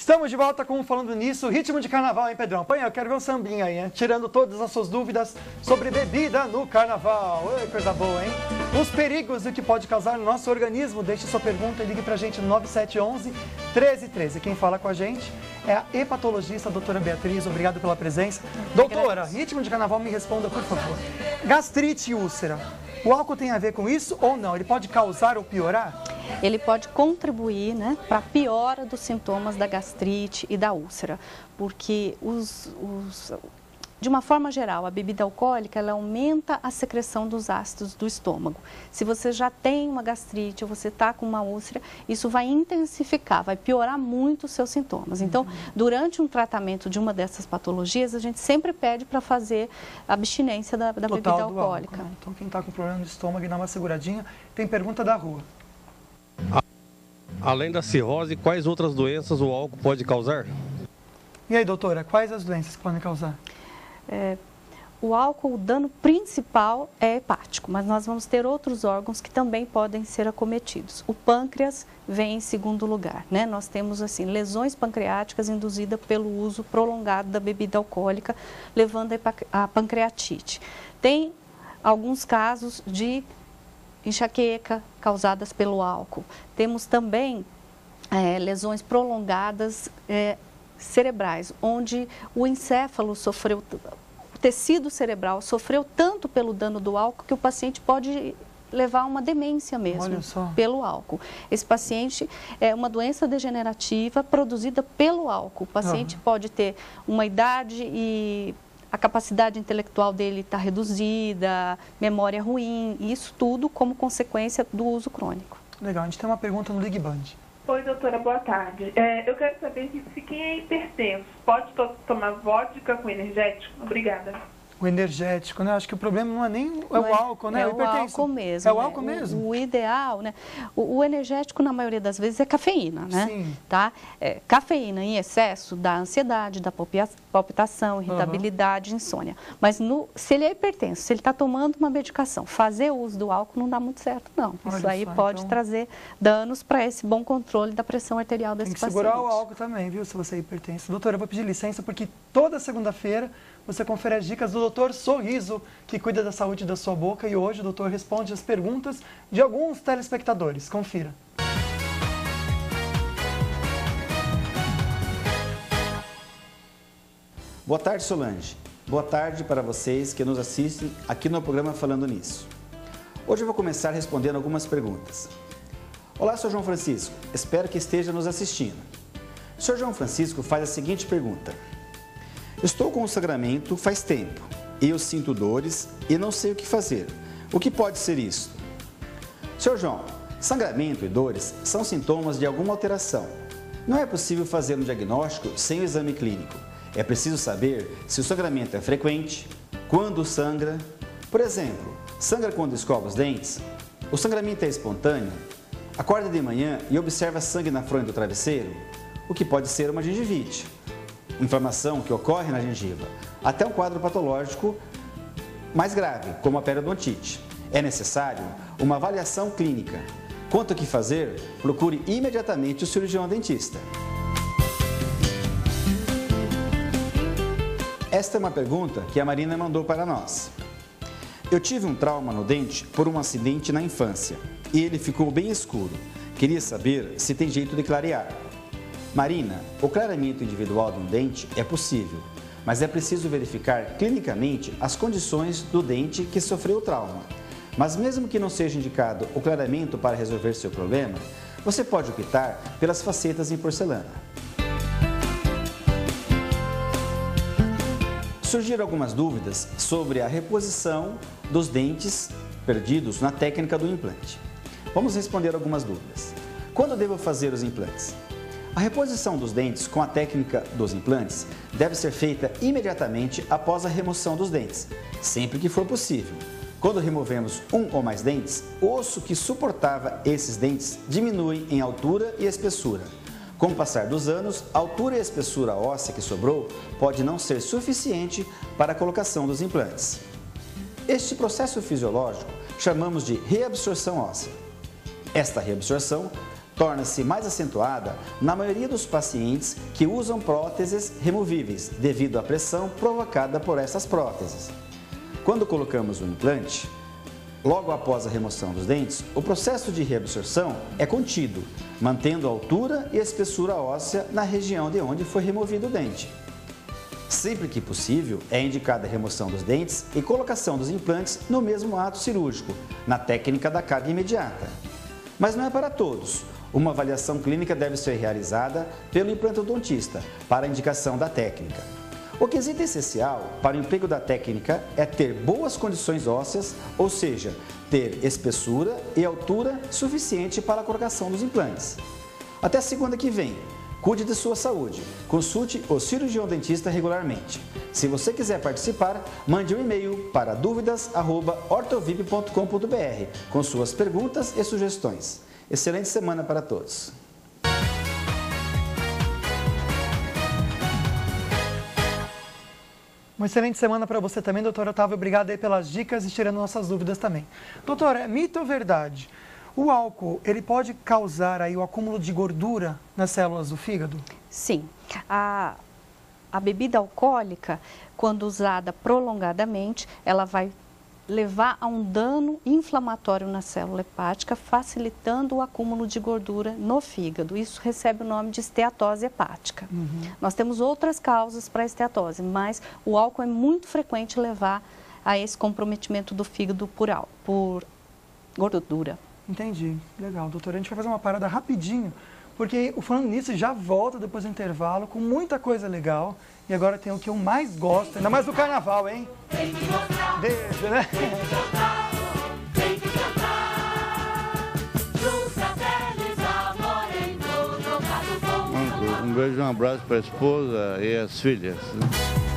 Estamos de volta com Falando Nisso, ritmo de carnaval, hein, Pedrão? Põe, eu quero ver um sambinha aí, hein? Tirando todas as suas dúvidas sobre bebida no carnaval. Oi, coisa boa, hein? Os perigos e o que pode causar no nosso organismo. Deixe sua pergunta e ligue pra gente no 9711-1313. Quem fala com a gente é a hepatologista, a doutora Beatriz. Obrigado pela presença. Doutora, ritmo de carnaval, me responda, por favor. Gastrite e úlcera. O álcool tem a ver com isso ou não? Ele pode causar ou piorar? Ele pode contribuir, né, para a piora dos sintomas da gastrite e da úlcera, porque de uma forma geral, a bebida alcoólica ela aumenta a secreção dos ácidos do estômago. Se você já tem uma gastrite ou você está com uma úlcera, isso vai intensificar, vai piorar muito os seus sintomas. Então, durante um tratamento de uma dessas patologias, a gente sempre pede para fazer abstinência da bebida alcoólica. Álcool, né? Então, quem está com problema de estômago e dá uma seguradinha, tem pergunta da rua. Além da cirrose, quais outras doenças o álcool pode causar? E aí, doutora, quais as doenças que podem causar? O álcool, o dano principal é hepático, mas nós vamos ter outros órgãos que também podem ser acometidos. O pâncreas vem em segundo lugar, né? Nós temos, assim, lesões pancreáticas induzidas pelo uso prolongado da bebida alcoólica, levando a pancreatite. Tem alguns casos de enxaqueca causadas pelo álcool. Temos também lesões prolongadas cerebrais, onde o encéfalo sofreu, o tecido cerebral sofreu tanto pelo dano do álcool que o paciente pode levar a uma demência mesmo pelo álcool. Esse paciente é uma doença degenerativa produzida pelo álcool. O paciente pode ter uma idade e a capacidade intelectual dele está reduzida, memória ruim, e isso tudo como consequência do uso crônico. Legal, a gente tem uma pergunta no Ligue Band. Oi, doutora, boa tarde. Eu quero saber se quem é hipertenso pode tomar vodka com energético? Obrigada. O energético, né? Acho que o problema não é nem o álcool, né? É o álcool mesmo. É o álcool mesmo? O ideal, né? O energético, na maioria das vezes, é cafeína, né? Sim. Tá? Cafeína em excesso dá ansiedade, dá palpitação, irritabilidade, insônia. Mas se ele é hipertenso, se ele está tomando uma medicação, fazer uso do álcool não dá muito certo, não. Isso aí pode trazer danos para esse bom controle da pressão arterial desse paciente. Tem que segurar o álcool também, viu? Se você é hipertenso. Doutora, eu vou pedir licença porque toda segunda-feira você confere as dicas do Dr. Sorriso, que cuida da saúde da sua boca, e hoje o doutor responde as perguntas de alguns telespectadores. Confira. Boa tarde, Solange. Boa tarde para vocês que nos assistem aqui no programa Falando Nisso. Hoje eu vou começar respondendo algumas perguntas. Olá, Sr. João Francisco. Espero que esteja nos assistindo. O Sr. João Francisco faz a seguinte pergunta. Estou com um sangramento faz tempo. Eu sinto dores e não sei o que fazer. O que pode ser isso? Sr. João, sangramento e dores são sintomas de alguma alteração. Não é possível fazer um diagnóstico sem o exame clínico. É preciso saber se o sangramento é frequente, quando sangra. Por exemplo, sangra quando escova os dentes? O sangramento é espontâneo? Acorda de manhã e observa sangue na fronha do travesseiro? O que pode ser uma gengivite. Inflamação que ocorre na gengiva, até um quadro patológico mais grave, como a periodontite. É necessário uma avaliação clínica. Quanto ao que fazer, procure imediatamente o cirurgião dentista. Esta é uma pergunta que a Marina mandou para nós. Eu tive um trauma no dente por um acidente na infância e ele ficou bem escuro. Queria saber se tem jeito de clarear. Marina, o clareamento individual de um dente é possível, mas é preciso verificar clinicamente as condições do dente que sofreu o trauma. Mas mesmo que não seja indicado o clareamento para resolver seu problema, você pode optar pelas facetas em porcelana. Surgiram algumas dúvidas sobre a reposição dos dentes perdidos na técnica do implante. Vamos responder algumas dúvidas. Quando devo fazer os implantes? A reposição dos dentes com a técnica dos implantes deve ser feita imediatamente após a remoção dos dentes, sempre que for possível. Quando removemos um ou mais dentes, o osso que suportava esses dentes diminui em altura e espessura. Com o passar dos anos, a altura e a espessura óssea que sobrou pode não ser suficiente para a colocação dos implantes. Este processo fisiológico chamamos de reabsorção óssea. Esta reabsorção torna-se mais acentuada na maioria dos pacientes que usam próteses removíveis, devido à pressão provocada por essas próteses. Quando colocamos o implante, logo após a remoção dos dentes, o processo de reabsorção é contido, mantendo a altura e a espessura óssea na região de onde foi removido o dente. Sempre que possível, é indicada a remoção dos dentes e colocação dos implantes no mesmo ato cirúrgico, na técnica da carga imediata. Mas não é para todos. Uma avaliação clínica deve ser realizada pelo implantodontista para a indicação da técnica. O quesito essencial para o emprego da técnica é ter boas condições ósseas, ou seja, ter espessura e altura suficiente para a colocação dos implantes. Até segunda que vem. Cuide de sua saúde. Consulte o cirurgião dentista regularmente. Se você quiser participar, mande um e-mail para duvidas@ortovip.com.br com suas perguntas e sugestões. Excelente semana para todos. Uma excelente semana para você também, doutor Otávio. Obrigado aí pelas dicas e tirando nossas dúvidas também. Doutor, é mito ou verdade? O álcool, ele pode causar aí o acúmulo de gordura nas células do fígado? Sim. A bebida alcoólica, quando usada prolongadamente, ela vai levar a um dano inflamatório na célula hepática, facilitando o acúmulo de gordura no fígado. Isso recebe o nome de esteatose hepática. Nós temos outras causas para a esteatose, mas o álcool é muito frequente levar a esse comprometimento do fígado por gordura. Entendi. Legal, doutor. A gente vai fazer uma parada rapidinho, porque o Falando Nisso já volta depois do intervalo com muita coisa legal. E agora tem o que eu mais gosto, ainda mais do carnaval, hein? Tem que gostar. Beijo, né? Tem que gostar. Tem que cantar. Junta deles, amor em todo, tocado com Um beijo e um abraço para a esposa e as filhas.